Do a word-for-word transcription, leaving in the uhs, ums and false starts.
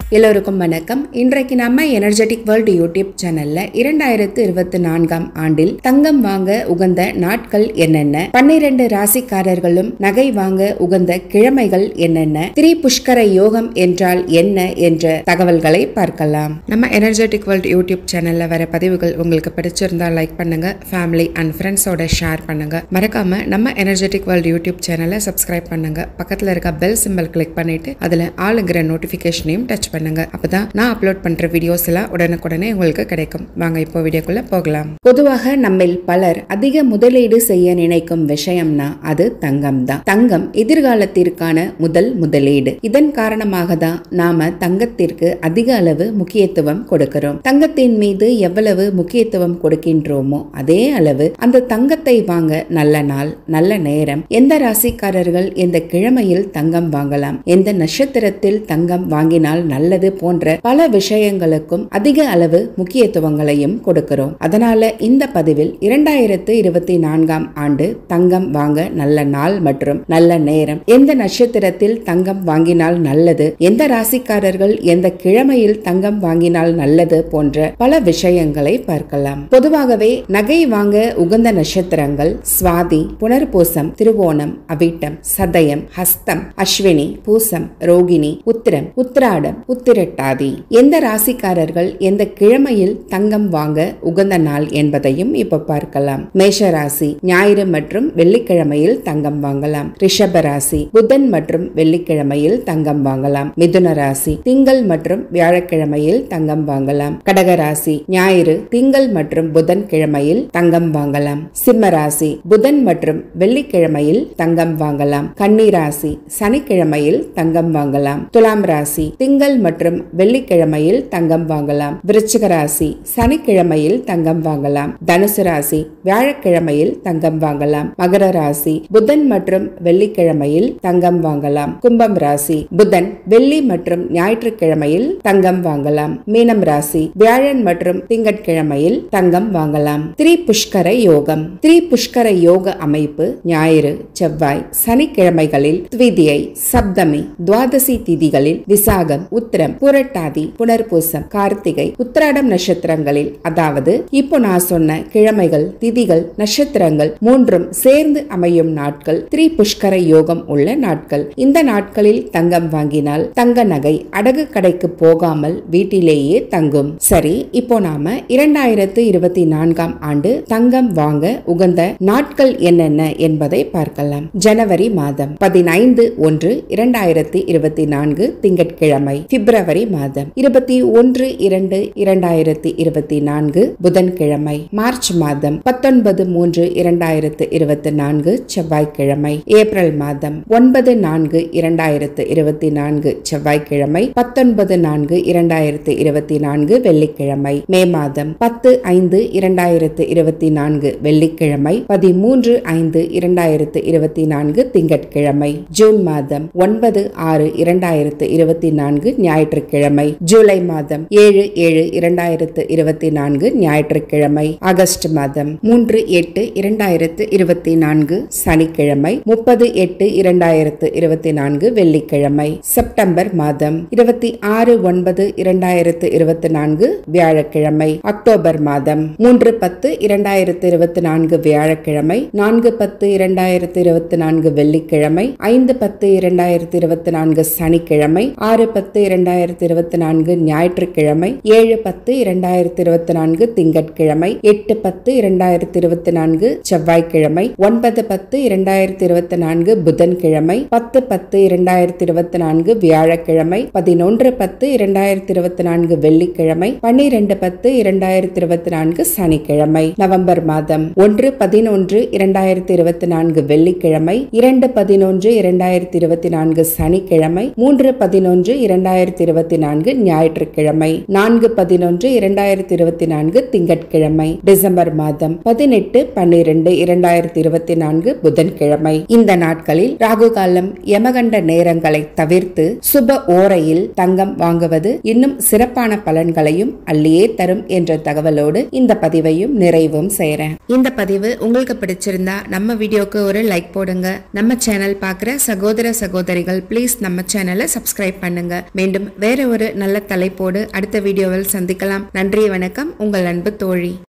எல்லோருக்கும் வணக்கம். இன்றைக்கு நம்ம எனர்ஜெட்டிக் வேர்ல்ட் யூடியூப் சேனல்ல இரண்டாயிரத்து இருபத்தி நான்காம் ஆண்டில் தங்கம் வாங்க உகந்த நாட்கள் என்னென்ன, பன்னிரண்டு ராசிக்காரர்களும் நகை வாங்க உகந்த கிழமைகள் என்னென்ன, திரி புஷ்கர யோகம் என்றால் என்ன என்ற தகவல்களை பார்க்கலாம். நம்ம எனர்ஜெட்டிக் வேர்ல்ட் யூடியூப் சேனல்ல வர பதிவுகள் உங்களுக்கு பிடிச்சிருந்தா லைக் பண்ணுங்க, ஃபேமிலி அண்ட் ஃப்ரெண்ட்ஸோட ஷேர் பண்ணுங்க. மறக்காம நம்ம எனர்ஜெட்டிக் வேர்ல்ட் யூடியூப் சேனலை சப்ஸ்கிரைப் பண்ணுங்க. பக்கத்துல இருக்க பெல் சிம்பல் கிளிக் பண்ணிட்டு அதுல ஆளுங்கிற நோட்டிபிகேஷனையும் டச் பண்ணுங்க. அப்பதான் நான் அப்லோட் பண்ற வீடியோஸ் எல்லாம் உடனுக்குடனே உங்களுக்கு கிடைக்கும். வாங்க இப்போ வீடியோக்குள்ள போகலாம். பொதுவாக நம்மில் பலர் அதிக முதலீடு செய்ய நினைக்கும் விஷயம்னா அது தங்கம் தான். தங்கம் எதிர்காலத்திற்கான முதல் முதலீடு. இதன் காரணமாக தான் நாம தங்கத்திற்கு அதிக அளவு முக்கியத்துவம் கொடுக்கிறோம். தங்கத்தின் மீது எவ்வளவு முக்கியத்துவம் கொடுக்கின்றோமோ அதே அளவு அந்த தங்கத்தை வாங்க நல்ல நாள், நல்ல நேரம், எந்த ராசிக்காரர்கள் எந்த கிழமையில் தங்கம் வாங்கலாம், எந்த நட்சத்திரத்தில் தங்கம் வாங்கினால் நல்லது போன்ற பல விஷயங்களுக்கும் அதிக அளவு முக்கியத்துவங்களையும் கொடுக்கிறோம். அதனால இந்த பதிவில் இரண்டாயிரத்து இருபத்தி நான்காம் ஆண்டு தங்கம் வாங்க நல்ல நாள் மற்றும் நல்ல நேரம், எந்த நட்சத்திரத்தில் தங்கம் வாங்கினால் நல்லது, எந்த ராசிக்காரர்கள் எந்த கிழமையில் தங்கம் வாங்கினால் நல்லது போன்ற பல விஷயங்களை பார்க்கலாம். பொதுவாகவே நகை வாங்க உகந்த நட்சத்திரங்கள் சுவாதி, புனர்பூசம், திருவோணம், அவிட்டம், சதயம், ஹஸ்தம், அஸ்வினி, பூசம், ரோகிணி, உத்திரம், உத்திராடம், உத்திரட்டாதி. எந்த ராசிக்காரர்கள் எந்த கிழமையில் தங்கம் வாங்க உகந்த நாள் என்பதையும் இப்ப பார்க்கலாம். மேஷ ராசி ஞாயிறு மற்றும் வெள்ளிக்கிழமையில் தங்கம் வாங்கலாம். ரிஷப ராசி புதன் மற்றும் வெள்ளிக்கிழமையில் தங்கம் வாங்கலாம். மிதுன ராசி திங்கள் மற்றும் வியாழக்கிழமையில் தங்கம் வாங்கலாம். கடக ராசி ஞாயிறு, திங்கள் மற்றும் புதன் கிழமையில் தங்கம் வாங்கலாம். சிம்ம ராசி புதன் மற்றும் வெள்ளிக்கிழமையில் தங்கம் வாங்கலாம். கன்னி ராசி சனிக்கிழமையில் தங்கம் வாங்கலாம். துலாம் ராசி திங்கள் மற்றும் வெள்ளிக்கிழமையில் தங்கம் வாங்கலாம். விருச்சிக ராசி சனிக்கிழமையில் தங்கம் வாங்கலாம். தனுசு ராசி வியாழக்கிழமையில் தங்கம் வாங்கலாம். மகர ராசி புதன் மற்றும் வெள்ளிக்கிழமையில் தங்கம் வாங்கலாம். கும்பம் ராசி புதன், வெள்ளி மற்றும் ஞாயிற்றுக்கிழமையில் தங்கம் வாங்கலாம். மீனம் ராசி வியாழன் மற்றும் திங்கட்கிழமையில் தங்கம் வாங்கலாம். திரி புஷ்கர யோகம். திரி புஷ்கர யோக அமைப்பு ஞாயிறு, செவ்வாய், சனிக்கிழமைகளில் த்விதியை, சப்தமி, துவாதசி திதிகளில் விசாகம், உத்திரம், புரட்டாதி, புனர்பூசம், கார்த்திகை, உத்திராடம் நட்சத்திரங்களில், அதாவது இப்போ நான் சொன்ன கிழமைகள், திதிகள், நட்சத்திரங்கள் மூன்றும் சேர்ந்து அமையும் நாட்கள் திரி புஷ்கர யோகம் உள்ள நாட்கள். இந்த நாட்களில் தங்கம் வாங்கினால் தங்க நகை அடகு கடைக்கு போகாமல் வீட்டிலேயே தங்கும். சரி, இப்போ நாம இரண்டாயிரத்து இருபத்தி நான்காம் ஆண்டு தங்கம் வாங்க உகந்த நாட்கள் என்னென்ன என்பதை பார்க்கலாம். ஜனவரி மாதம் பதினைந்து ஒன்று இரண்டாயிரத்தி இருபத்தி நான்கு திங்கட்கிழமை. பிப்ரவரி மாதம் இருபத்தி ஒன்று இரண்டு இரண்டாயிரத்தி இருபத்தி நான்கு புதன்கிழமை. மார்ச் மாதம் பத்தொன்பது மூன்று இரண்டாயிரத்து இருபத்தி நான்கு செவ்வாய்க்கிழமை. ஏப்ரல் மாதம் ஒன்பது நான்கு இரண்டாயிரத்து இருபத்தி நான்கு செவ்வாய்க்கிழமை. பத்தொன்பது நான்கு இரண்டாயிரத்து இருபத்தி நான்கு வெள்ளிக்கிழமை. மே மாதம் பத்து ஐந்து இரண்டாயிரத்து இருபத்தி நான்கு வெள்ளிக்கிழமை. பதிமூன்று ஐந்து இரண்டாயிரத்து இருபத்தி நான்கு திங்கட்கிழமை. ஜூன் மாதம் ஒன்பது ஆறு இரண்டாயிரத்து இருபத்தி நான்கு ஞாயிற்றுக்கிழமை. ஜூலை மாதம் ஏழு ஏழு இரண்டாயிரத்து இருபத்தி நான்கு ஞாயிற்றுக்கிழமை. ஆகஸ்ட் மாதம் மூன்று எட்டு இரண்டாயிரத்து இருபத்தி நான்கு சனிக்கிழமை. முப்பது எட்டு இரண்டாயிரத்து இருபத்தி நான்கு வெள்ளிக்கிழமை. செப்டம்பர் மாதம் இருபத்தி ஆறு ஒன்பது இரண்டாயிரத்து இருபத்தி நான்கு வியாழக்கிழமை. அக்டோபர் மாதம் மூன்று பத்து இரண்டாயிரத்து இருபத்தி நான்கு வியாழக்கிழமை. நான்கு பத்து இரண்டாயிரத்து இருபத்தி நான்கு வெள்ளிக்கிழமை. ஐந்து பத்து இரண்டாயிரத்து இருபத்தி நான்கு சனிக்கிழமை. ஆறு பத்து இரண்டாயிரத்து இருபத்தி நான்கு ஞாயிற்றுக்கிழமை. ஏழு பத்து இரண்டாயிரத்து இருபத்தி நான்கு திங்கட்கிழமை. எட்டு பத்து இரண்டாயிரத்து இருபத்தி நான்கு செவ்வாய்க்கிழமை. ஒன்பது பத்து இரண்டாயிரத்து இருபத்தி நான்கு புதன்கிழமை. பத்து பத்து இரண்டாயிரத்து இருபத்தி நான்கு வியாழக்கிழமை. பதினொன்று பத்து இரண்டாயிரத்து இருபத்தி நான்கு வெள்ளிக்கிழமை. பன்னிரண்டு பத்து இரண்டாயிரத்து இருபத்தி நான்கு சனிக்கிழமை. நவம்பர் மாதம் ஒன்று பதினொன்று இரண்டாயிரத்து இருபத்தி நான்கு வெள்ளிக்கிழமை. இரண்டு பதினொன்று இரண்டாயிரத்து இருபத்தி நான்கு சனிக்கிழமை. மூன்று பதினொன்று இரண்டாயிரத்து இருபத்தி நான்கு ஞாயிற்றுக்கிழமை. நான்கு பதினொன்று இரண்டாயிரத்து இருபத்தி நான்கு திங்கட்கிழமை. டிசம்பர் மாதம் பதினெட்டு பன்னிரண்டு இரண்டாயிரத்து இருபத்தி நான்கு புதன்கிழமை. இந்த நாட்களில் ராகு காலம், யமகண்ட நேரங்களை தவிர்த்து சுப ஓரையில் தங்கம் வாங்குவது இன்னும் சிறப்பான பலன்களையும் அள்ளியே தரும் என்ற தகவலோடு இந்த பதிவையும் நிறைவும் செய்றேன். இந்த பதிவு உங்களுக்கு பிடிச்சிருந்தா நம்ம வீடியோக்கு ஒரு லைக் போடுங்க. நம்ம சேனல் பார்க்குற சகோதர சகோதரிகள் ப்ளீஸ் நம்ம சேனலை சப்ஸ்கிரைப் பண்ணுங்க. மீண்டும் மீண்டும் வேற ஒரு நல்ல தலைப்போடு அடுத்த வீடியோவில் சந்திக்கலாம். நன்றி, வணக்கம். உங்கள் அன்பு தோழி.